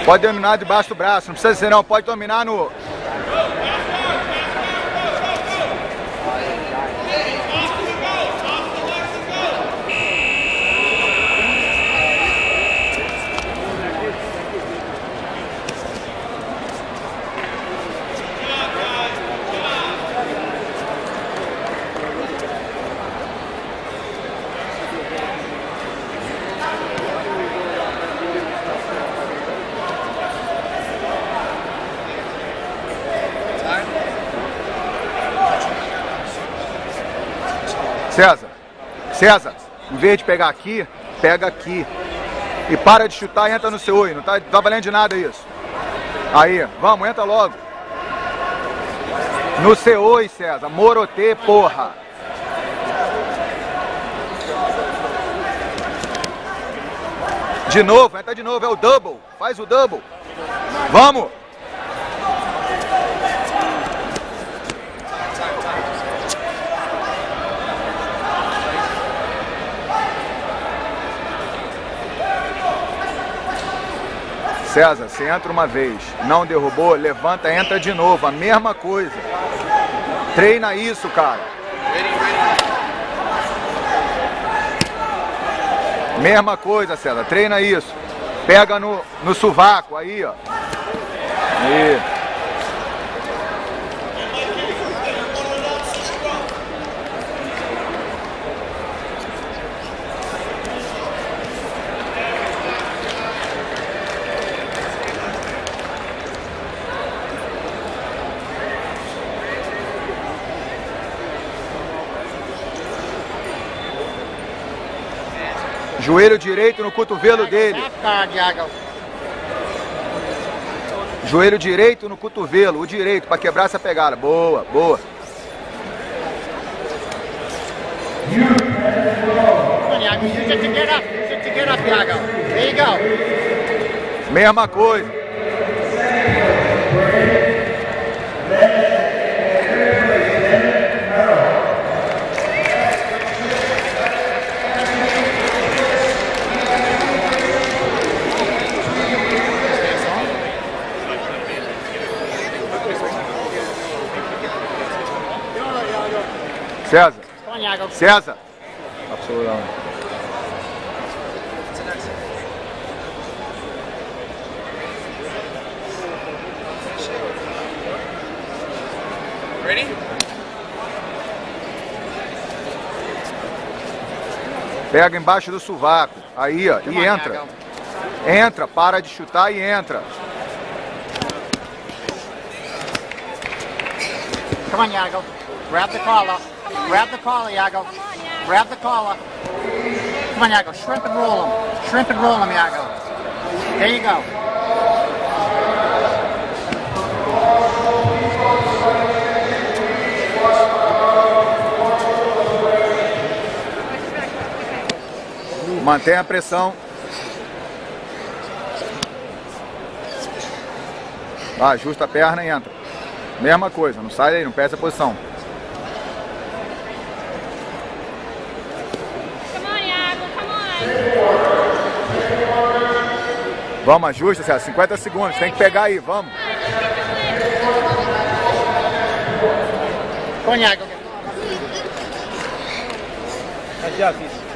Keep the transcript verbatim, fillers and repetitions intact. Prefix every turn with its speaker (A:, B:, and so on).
A: Pode dominar debaixo do braço, não precisa ser não, pode dominar no... César, César, em vez de pegar aqui, pega aqui. E para de chutar e entra no seu oi. Não tá, tá valendo de nada isso. Aí, vamos, entra logo. No seu oi, César. Morotê, porra. De novo, entra de novo. É o double. Faz o double. Vamos. César, você entra uma vez, não derrubou, levanta, entra de novo, a mesma coisa. Treina isso, cara. Mesma coisa, César, treina isso. Pega no, no sovaco, aí, ó. Aí. Joelho direito no cotovelo dele. Joelho direito no cotovelo, o direito, para quebrar essa pegada. Boa, boa. Mesma coisa. César, César, absolutamente.
B: Ready?
A: Pega embaixo do sovaco, aí ó, e entra. Entra, para de chutar e entra.
C: Come on, Iago. Grab the collar. Grab the collar, Iago. Grab the collar. Come on, Iago. Shrimp and roll him. Shrimp and roll him, Iago. There you go.
A: Mantenha a pressão. Ah, ajusta a perna e entra. Mesma coisa, não sai daí, não perde a posição. Vamos, ajusta, César. cinquenta segundos, tem que pegar aí, vamos.
C: Come on, Iago.
B: Nice job, Keith.